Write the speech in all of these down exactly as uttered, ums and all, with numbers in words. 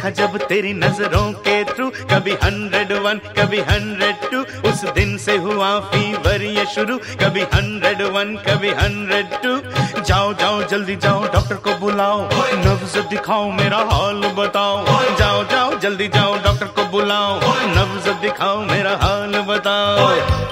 देखा जब तेरी नजरों के थ्रू, कभी हंड्रेड वन कभी हंड्रेड टू, उस दिन से हुआ फीवर ये शुरू, कभी हंड्रेड वन कभी हंड्रेड टू। जाओ जाओ जल्दी जाओ डॉक्टर को बुलाओ, नब्ज दिखाओ मेरा हाल बताओ। जाओ जाओ जल्दी जाओ डॉक्टर को बुलाओ, नब्ज दिखाओ मेरा हाल बताओ।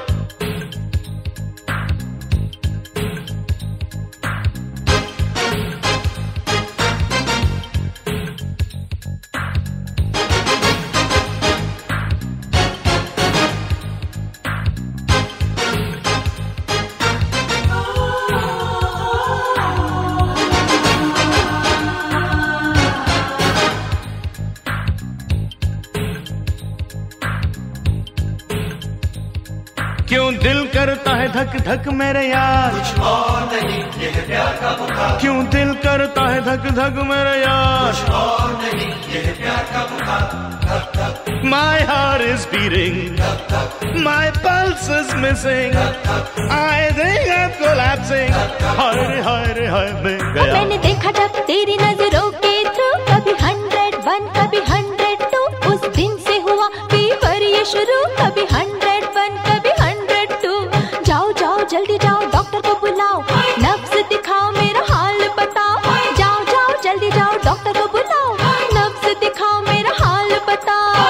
क्यों दिल करता है धक धक मेरे यार, कुछ और नहीं ये है प्यार का बुखार। क्यों दिल करता है धक धक मेरे यार, कुछ और नहीं ये है प्यार का बुखार। धक धक My heart is beating, धक धक my pulse is missing, I think I'm collapsing। हाय रे हाय रे हाय मैं गया। मैंने देखा जब तेरी नजरों के थ्रू, कभी हंड्रेड वन कभी हंड्रेड टू, उस दिन से हुआ फीवर ये शुरू, कभी हंड्रेड वन कभी हंड्रेड टू। जाओ जाओ जल्दी जाओ डॉक्टर को बुलाओ, नब्ज दिखाओ मेरा हाल बताओ। जाओ जाओ जल्दी जाओ डॉक्टर को बुलाओ, नब्ज दिखाओ मेरा हाल बताओ।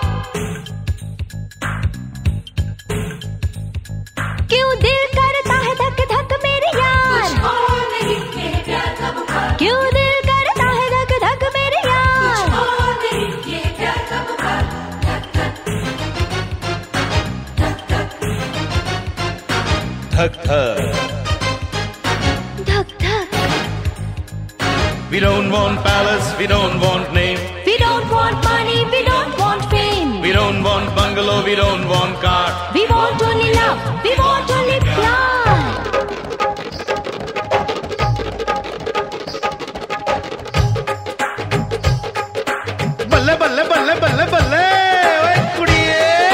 क्यों दिल करता है धक धक मेरे यार, कुछ और नहीं ये है प्यार का बुखार। क्यों दिल करता है धक धक मेरे यार, कुछ और नहीं ये है प्यार का बुखार। धक धक धक धक धक धक धक धक। We don't want palace, we don't want name, We don't want money, we don't want fame, we don't want bungalow, we don't want car, we want only love, we want only प्यार। बल्ले बल्ले बल्ले बल्ले बल्ले ओए कुड़िए।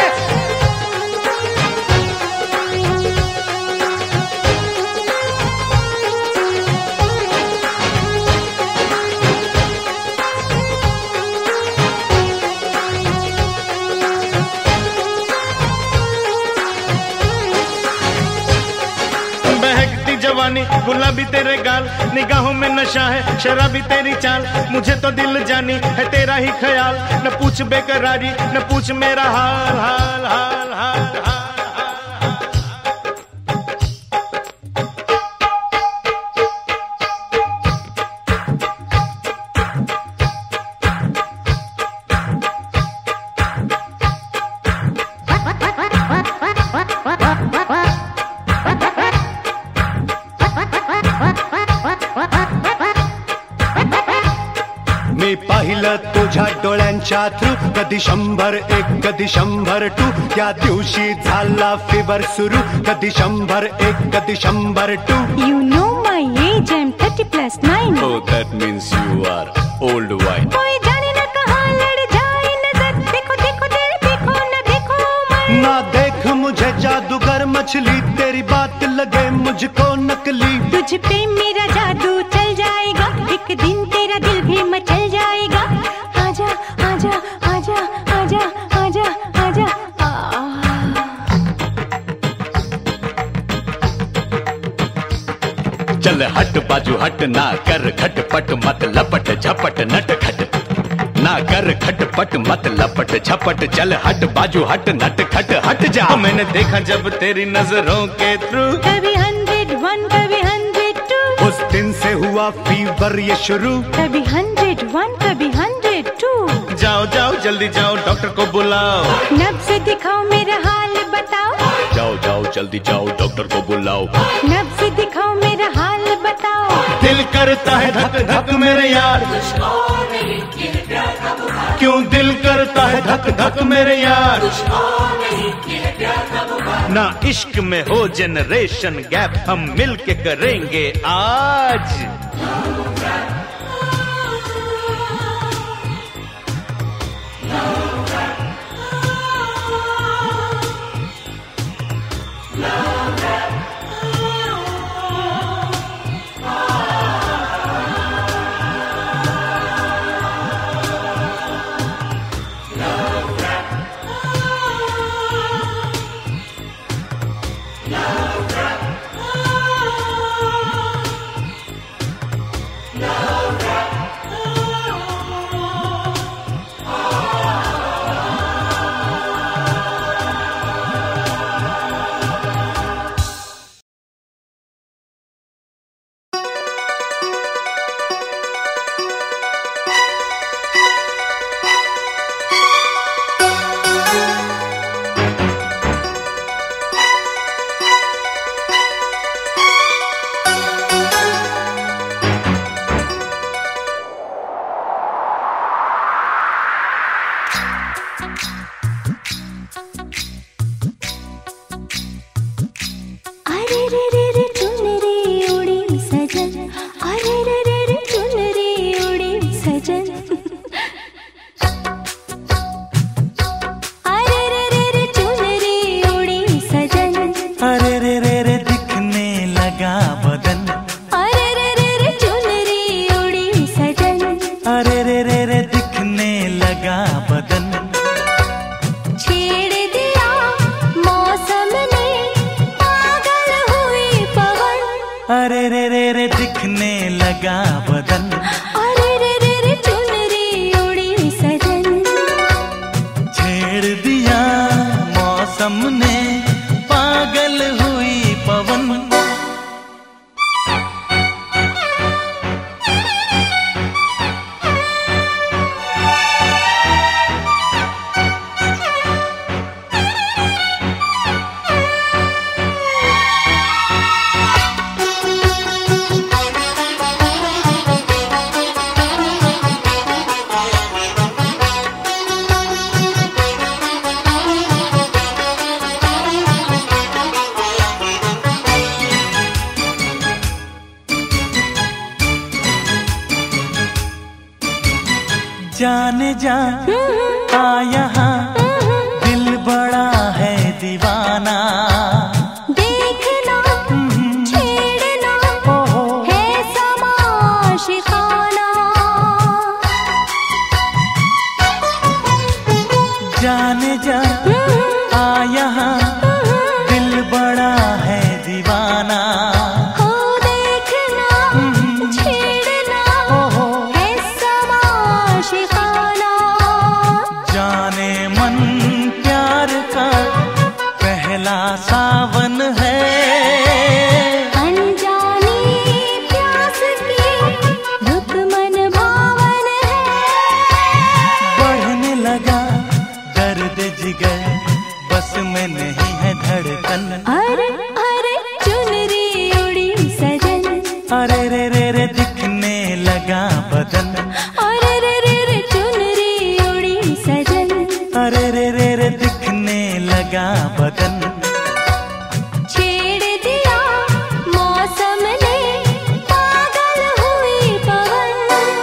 बहकती जवानी गुलाबी तेरे गाल, निगाहों में नशा है शराबी तेरी चाल, मुझे तो दिल जानी है तेरा ही ख्याल। न पूछ बेकरारी न पूछ मेरा हाल हाल हाल हाल हाल। मी पाहिलं तुझ्या डोळ्यांच्या थ्रू, कधी शंभर एक कधी शंभर टू, त्या दिवशी झाला फिवर सुरू, कधी शंभर एक कधी शंभर two. You know my age, I'm thirty plus nine. Oh, that means you are old wine. कोई जाने न कहाँ लड़ जाए नजर, देखो देखो तेरे देखो न देखो मैं। ना देख मुझे जादूगर मछली, तेरी बात लगे मुझको नकली। तुझ पे मेरा जादू चल जाएगा, एक दिन तेरा दिल भी मचल जाएगा। आजा आजा आजा आजा आजा आजा आ। चल हट बाजू हट, ना कर खटपट मत लपट झपट नट खट, ना कर खटपट मत लपट झपट। चल हट बाजू हट नट खट हट जा। मैंने देखा जब तेरी नजरों के थ्रू, कभी हंड्रेड वन कभी हंड्रेड टू, उस दिन से हुआ फीवर ये शुरू, कभी हंड्रेड वन कभी हंड्रेड टू। जाओ जाओ जल्दी जाओ डॉक्टर को बुलाओ, नब्ज दिखाओ मेरा हाल बताओ। जाओ जाओ जल्दी जाओ डॉक्टर को बुलाओ, नब्ज दिखाओ मेरा हाल बताओ। दिल करता है धक धक मेरे यार, कुछ और नहीं ये है प्यार का बुखार। क्यों दिल करता है धक धक मेरे यार, कुछ और नहीं ये है प्यार का बुखार। ना इश्क में हो जनरेशन गैप, हम मिलके करेंगे आज। जाने जा आ यहाँ दिल बड़ा है दीवाना, देखना छेड़ना है समा शिखाना। जाने जा आ यहाँ दिल बड़ा है दीवाना, जाने मन प्यार का पहला सावन है, अनजानी प्यास की रुत मन भावन है। बढ़ने लगा दर्द जिगर बस में नहीं है धड़कन, अरे अरे चुनरी उड़ी सजन, अरे रे रे रे दिखने लगा बदन, अरे रे रे रे चुनरी उड़ी सजन, अरे रे रे रे दिखने लगा बदन। छेड़ दिया मौसम ने पागल हुई पवन।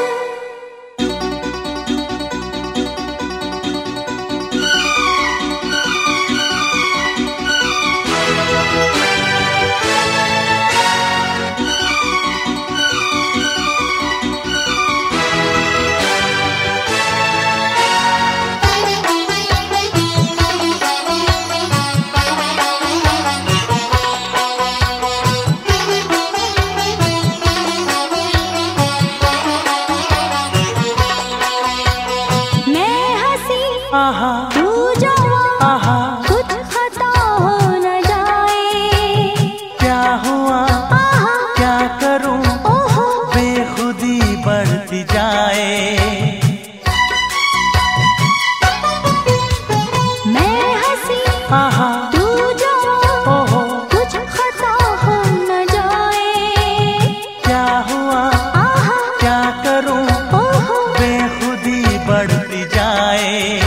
आहा तू जवां आहा कुछ खता हो न जाए, क्या हुआ आहा क्या करूं ओहो बेखुदी बढ़ती जाए, मैं हंसी आहा तू जवां ओहो कुछ खता हो न जाए, क्या हुआ आहा क्या करूं ओहो बेखुदी बढ़ती जाए,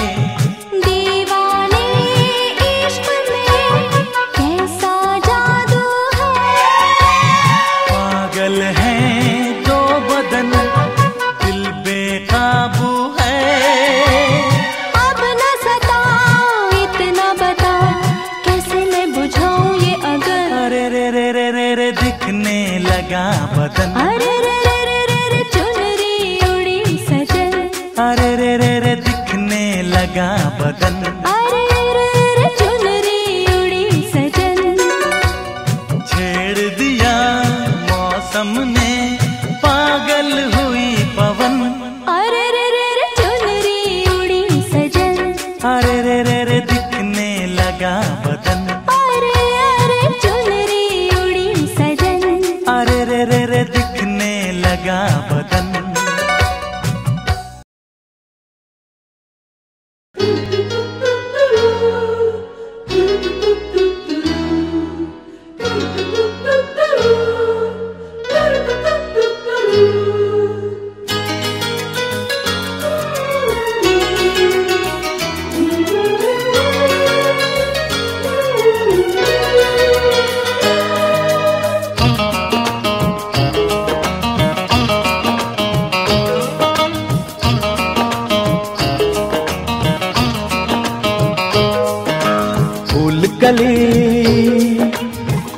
दीवाने इश्क में कैसा जादू है, पागल है दो बदन दिल बेकाबू है, अब न सता इतना बता कैसे मैं बुझाऊं ये अगर, अरे रे रे रे रे रे दिखने लगा बदन, अरे रे रे रे रे रे चुनरी उड़ी सजन, अरे रे रे रे दिखने लगा बदन, अरे रे रे रे चुनरी उड़ी सजन।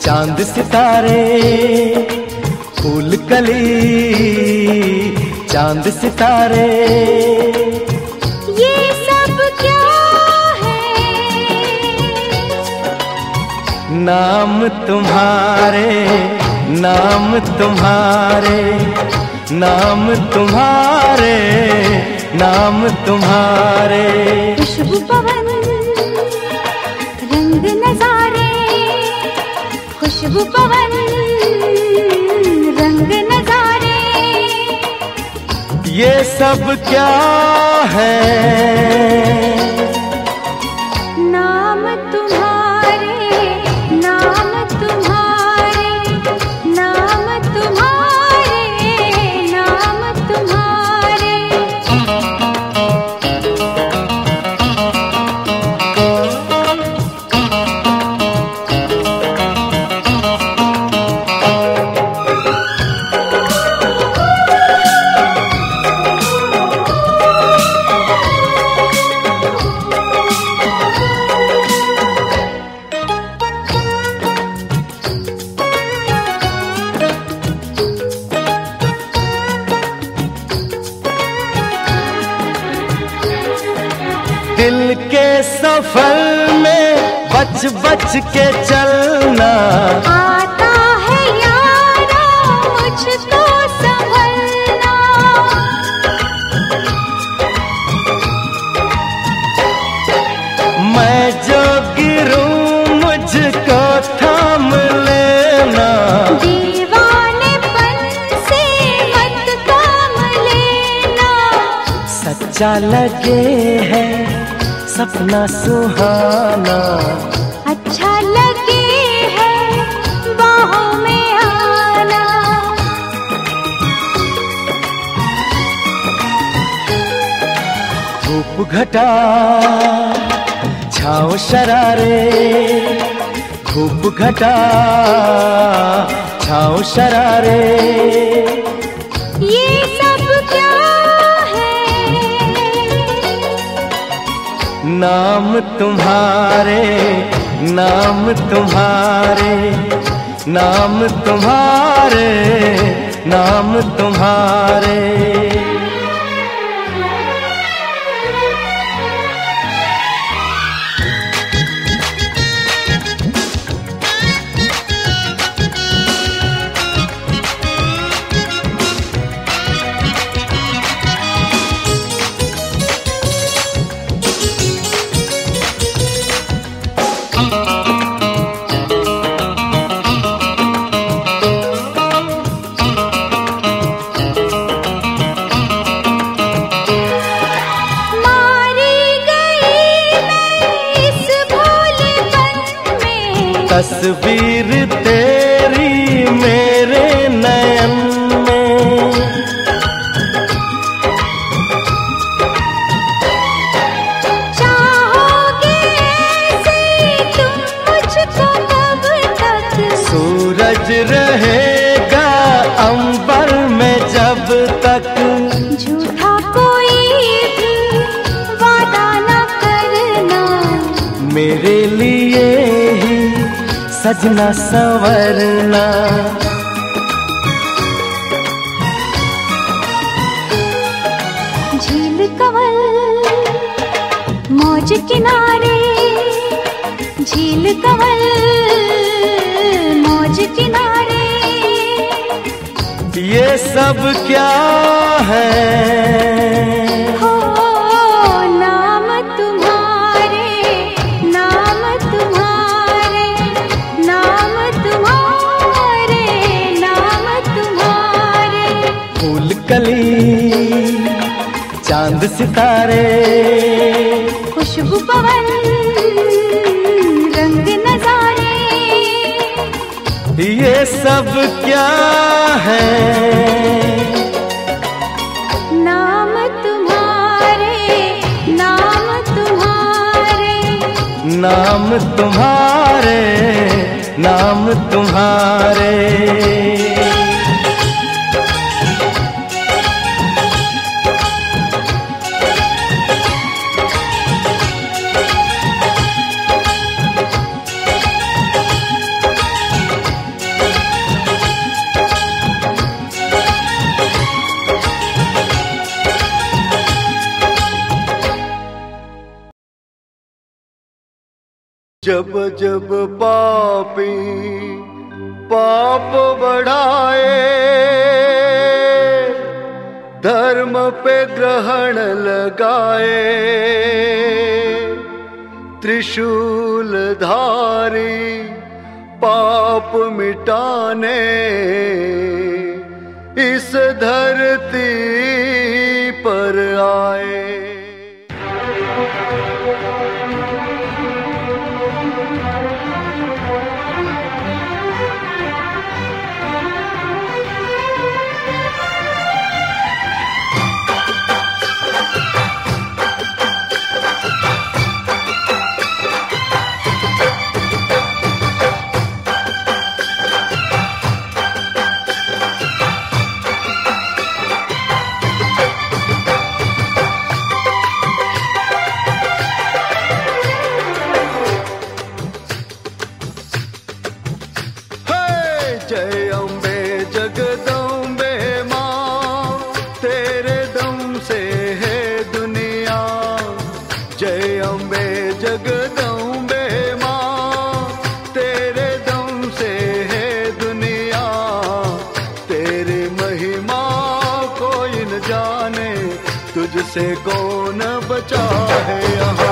चांद सितारे फूल कली, चांद सितारे ये सब क्या है? नाम तुम्हारे, नाम तुम्हारे, नाम तुम्हारे, नाम तुम्हारे। खुशबू पवन रंग नजारे, खुशबू पवन रंग नजारे, ये सब क्या है? नाम तुम्हारे, नाम तुम्हारे, नाम तुम्हारे, नाम तुम्हारे। दिल के सफर में बच बच के चलना, आता है यारा मुझको संभलना, मैं जो गिरूं मुझको थाम लेना, दीवानेपन से मत काम लेना, सच्चा लगे है सपना सुहाना, अच्छा लगे है बाहों में आना, धूप घटा छाँव शरारे, धूप घटा छाँव शरारे, ये सब क्या है? नाम तुम्हारे, नाम तुम्हारे, नाम तुम्हारे, नाम तुम्हारे। तस्वीर तेरी मेरे नयन में, चाहोगे ऐसे तुम मुझको कब तक, सूरज रहेगा अंबर में जब तक, झूठा कोई भी वादा न करना, मेरे लिए ही सजना संवरना, झील कंवल मौज किनारे, झील कंवल मौज किनारे, ये सब क्या है? हो नाम तुम्हारे, नाम तुम्हारे, नाम तुम्हारे, नाम तुम्हारे। फूल कली चांद सितारे, खुशबू पवन रंग नजारे, ये सब क्या है? नाम तुम्हारे, नाम तुम्हारे, नाम तुम्हारे, नाम तुम्हारे। जब जब पापी पाप बढ़ाए, धर्म पे ग्रहण लगाए, त्रिशूल धारी पाप मिटाने इस धरती पर आए। जय अम्बे जगदम्बे माँ, तेरे दम से है दुनिया। जय अम्बे जगदम्बे माँ, तेरे दम से है दुनिया। तेरी महिमा कोई न जाने, तुझसे कौन बचा है यहाँ।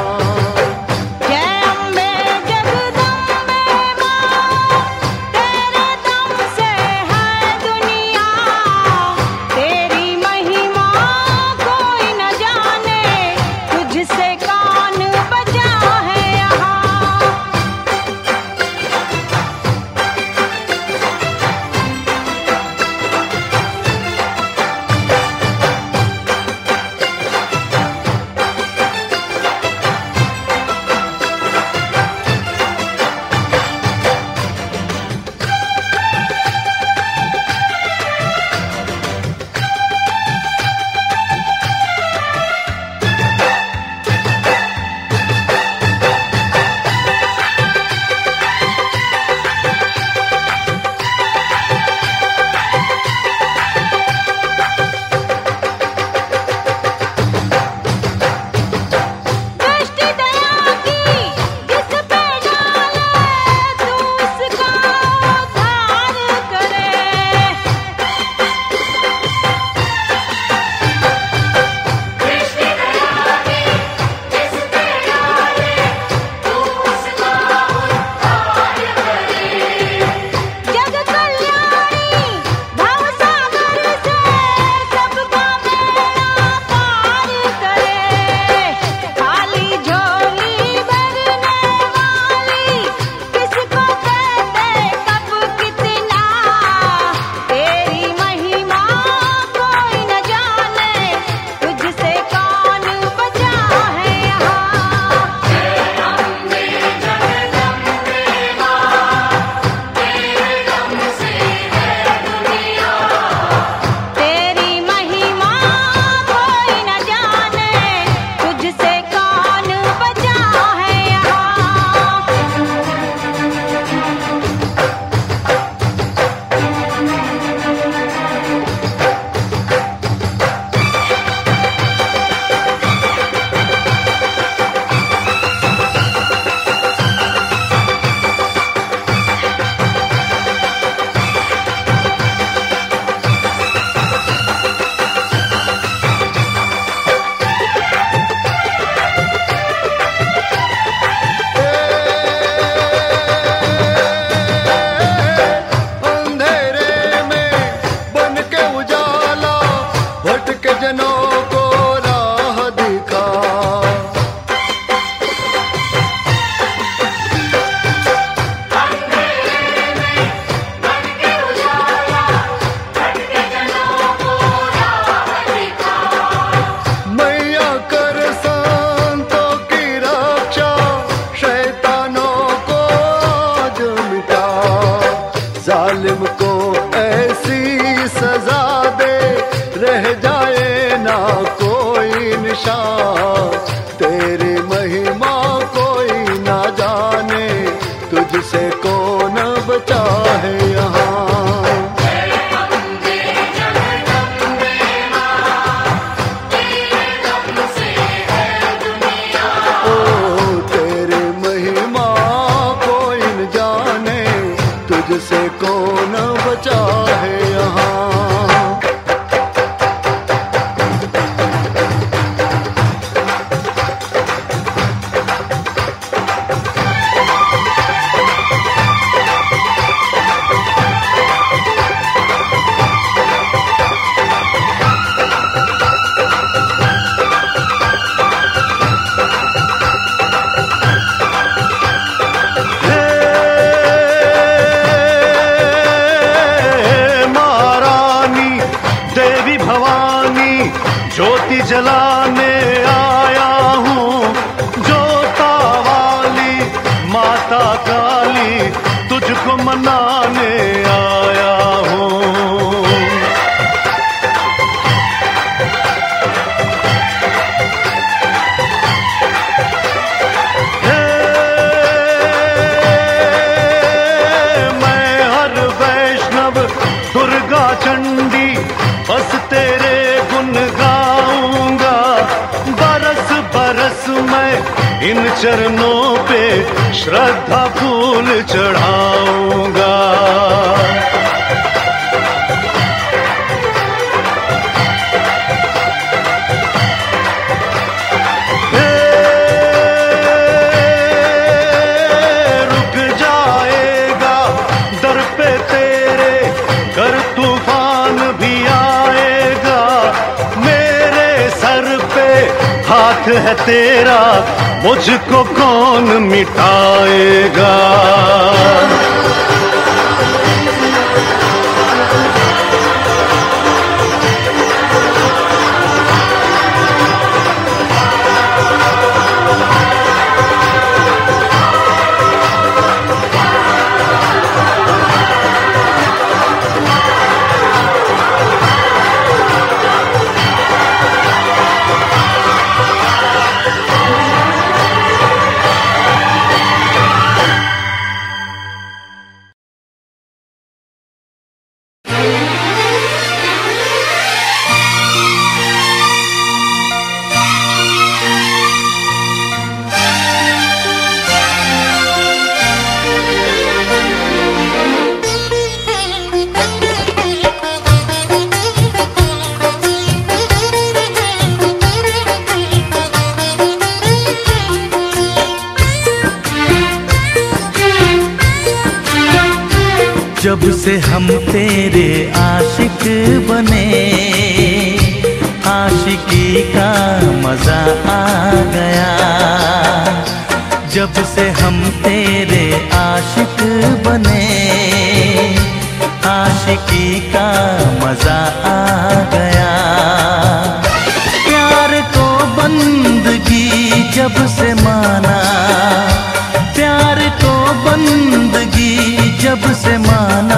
जालिम को ऐसी सजा दे, रह जाए ना कोई निशान। तेरी महिमा कोई ना जाने, तुझसे कौन बचा है यहाँ। ओ तेरी महिमा तुझसे कौन बचा है यहाँ। ज्योति जलाने आया हूँ, जोता वाली माता काली तुझको मनाने आया हूँ। मैं हर वैष्णव दुर्गा चंडी बस तेरे गुण गाऊंगा, बरस बरस मैं इन चरणों पे श्रद्धा फूल चढ़ाऊंगा। रुक जाएगा दर पे तेरे, कर तूफान भी आएगा, मेरे सर पे हाथ है तेरा, मुझको कौन मिटाएगा। जब से हम तेरे आशिक बने, आशिकी का मजा आ गया। जब से हम तेरे आशिक बने, आशिकी का मजा आ गया। प्यार को बंदगी जब से माना, प्यार को बंदगी जब से माना,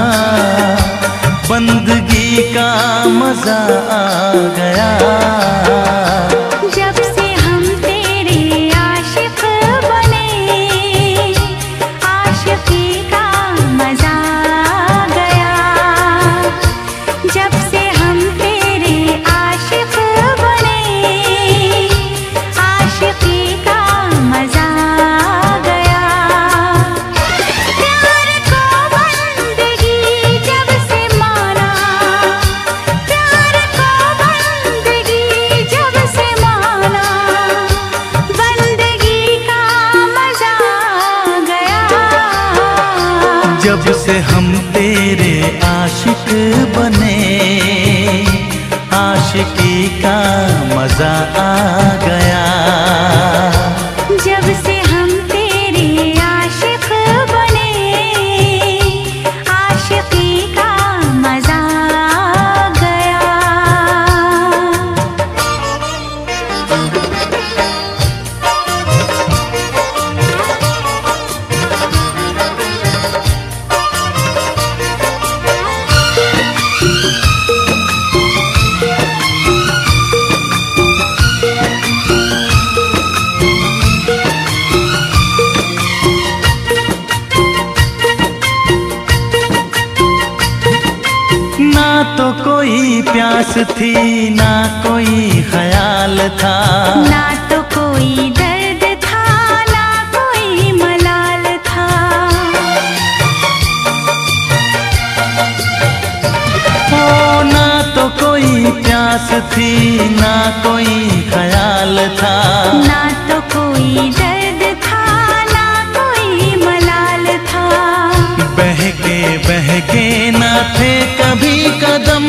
बंदगी का मजा आ गया। जब से हम तेरे आशिक बने, आशिकी का मजा आ गया। जब से हम तेरे आशिक बने, आशिकी का मजा आ गया। प्यार को बंदगी जब से माना, प्यार को बंदगी जब से माना, बंदगी का मजा आ गया। जब से हम तेरे आशिक बने, आशिकी का मजा आ गया। जब से हम तेरे आशिक बने, आशिकी का मजा आ गया। ना तो कोई प्यास थी, ना कोई ख्याल था, ना तो कोई दर्द था, ना कोई मलाल था। कोई प्यास थी ना कोई ख्याल था, ना तो कोई दर्द था ना कोई मलाल था। बहके बहके ना थे कभी कदम,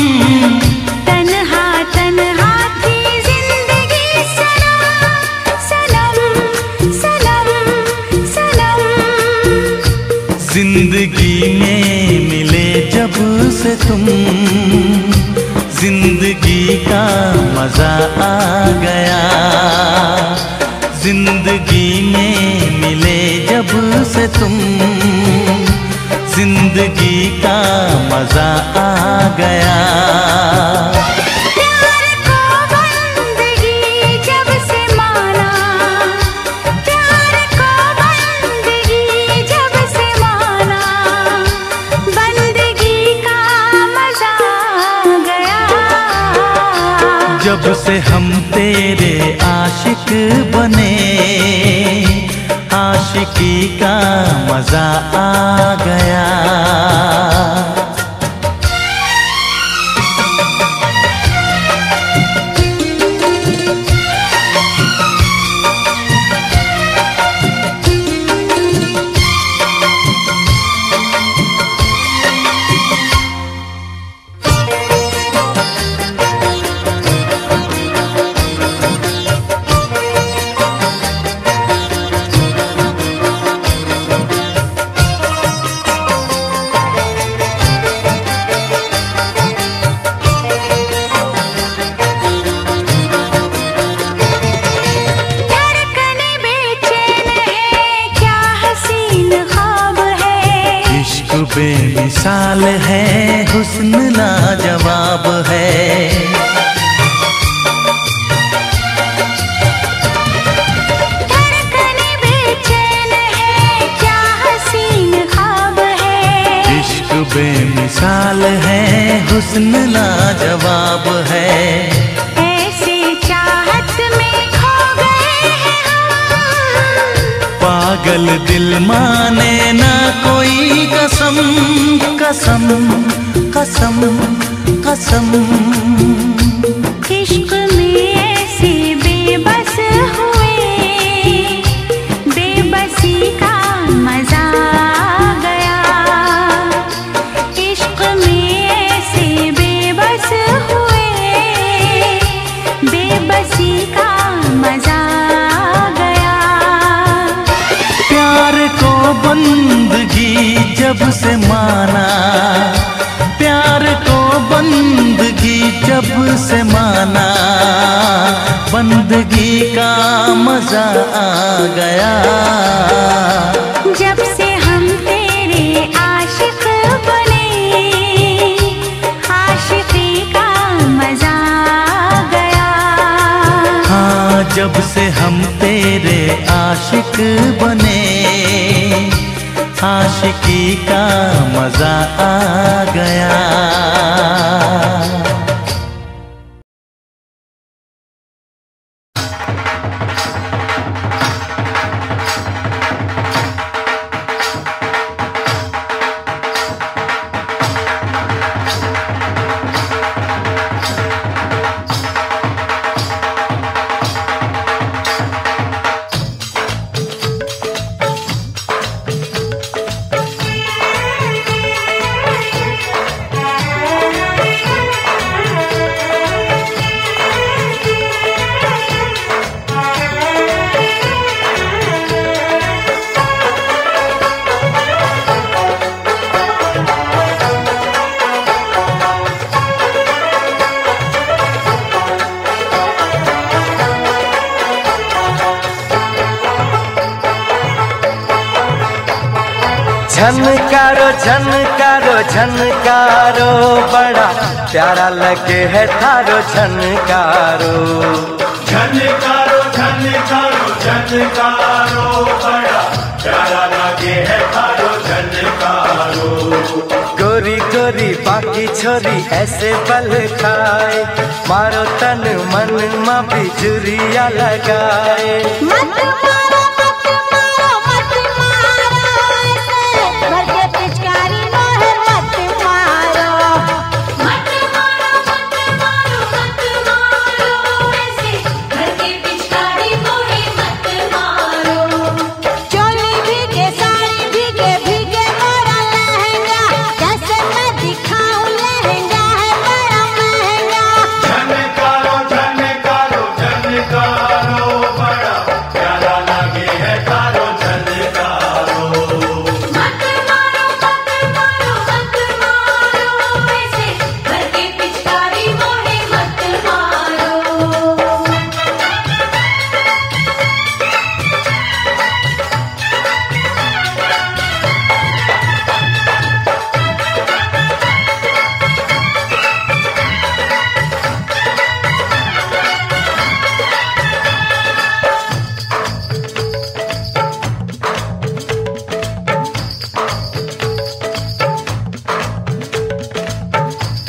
तन्हा तन्हा थी जिंदगी सनम सनम सनम सनम। जिंदगी में मिले जब से तुम, जिंदगी का मजा आ गया। जिंदगी में मिले जब से तुम, जिंदगी का मजा आ गया। प्यार को बंदगी जब से माना, प्यार को बंदगी जब से माना, बंदगी का मजा आ गया। जब से हम तेरे आशिक बने, आशिकी का मजा आ गया। बेमिसाल है हुस्न लाजवाब है, धड़कनें बेचैन है क्या हसीन ख्वाब है। इश्क बेमिसाल है हुस्न लाजवाब है, ऐसे चाहत में खो गए हैं हम। पागल दिल माने ना कोई कसम कसम कसम कसम। इश्क में ऐसे बेबस हुए, बेबसी का मजा आ गया। इश्क में ऐसे बेबस हुए, बेबसी का मजा आ गया। प्यार को बंदगी जब से माना, प्यार को बंदगी जब से माना, बंदगी का मजा आ गया। जब से हम तेरे आशिक बने, आशिकी का मजा आ गया। हाँ, जब से हम तेरे आशिक बने, आशिकी का मजा आ गया। झनकारो झनकारो झनकारो बड़ा प्यारा लगे है थारो झनकारो। झनकारो झनकारो झनकारो बड़ा प्यारा लगे है थारो झनकारो। गोरी गोरी बाकी छोरी ऐसे बल खाए, मारो तन मन मा बिजुरिया लगाए। मत मारो मत मारो मत मारो ऐसे, भर के पिचकारी मोहर मत मारो। मत मारो मत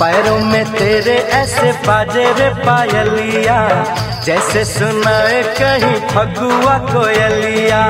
पैरों में तेरे ऐसे बाजे रे पायलिया, जैसे सुनाए कहीं फगुआ कोयलिया।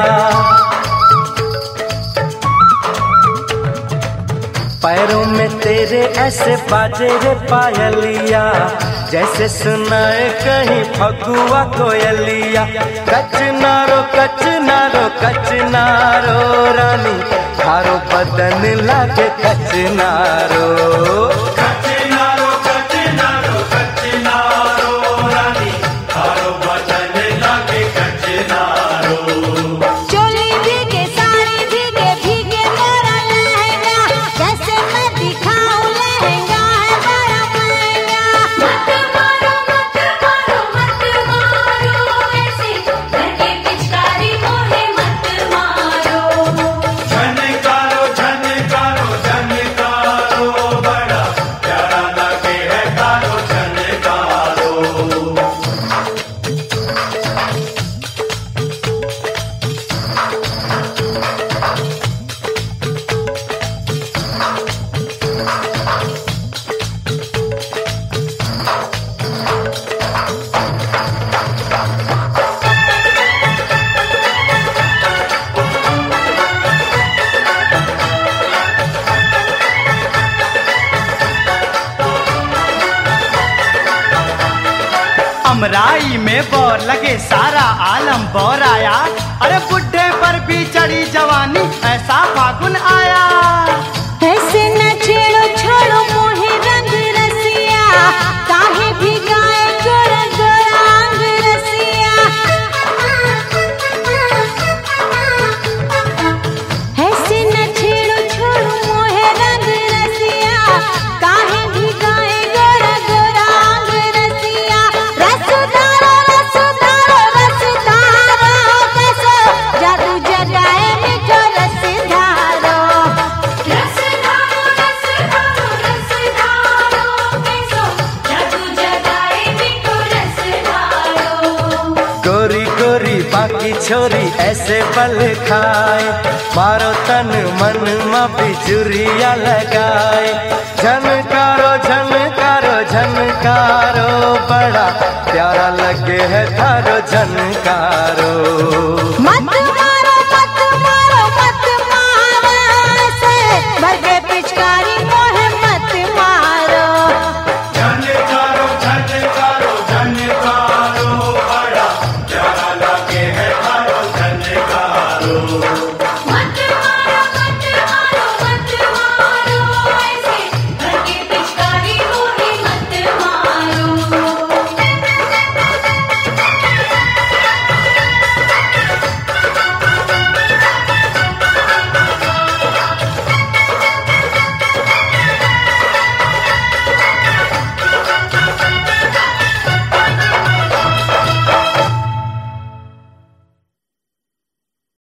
पैरों में तेरे ऐसे बाजे रे पायलिया, जैसे सुनाए कहीं फगुआ कोयलिया। कचनारो कचनारो कचनारो रानी, थारो बदन लागे कचनारो। कचनारो कचनारो कचनारो रानी, थारो बदन लागे कचनारो। चोली भीगे साड़ी भीगे भीगे मेरा लहंगा, जैसे मैं दिखाऊं लहंगा है बड़ा महंगा। मत मारो मत मारो मत मारो ऐसे, करके पिचकारी मोहे मत मारो। झनकारो झनकारो झनकारो, बड़ा प्यारा लगे है तारो झनकारो। अमराई में बोर लगे सारा आलम बोर आया, अरे बुढ़े पर भी चढ़ी जवानी ऐसा फागुन आया। ऐसे न छेड़ो छोड़ो मोहे रंग रसिया, काहे भिगाए गोरा गोरा अंग रसिया। ऐसे न छेड़ो छोड़ो मोहे रंग रसिया, काहे भिगाए गोरा गोरा अंग रसिया। रसदारो रसदारो रसदारो कैसो जादू जगाए मिठो रसदारो। रसदारो रसदारो रसदारो कैसो जादू जगाए मिठो रसदारो। गोरी गोरी बाकी छोरी ऐसे बल खाए, मारो तन मन में बिजुरिया लगाए। झनकारो झनकारो झनकारो, बड़ा प्यारा लगे है थारो झनकारो।